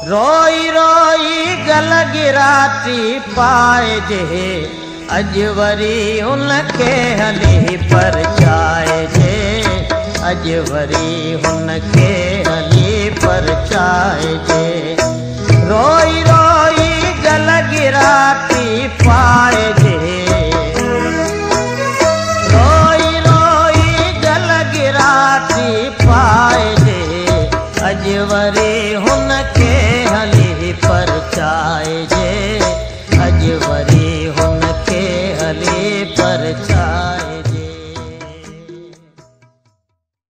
रोई रोई गल गिराती पाए जे अज वरी उनके हली परचाए जे अज वरी उनके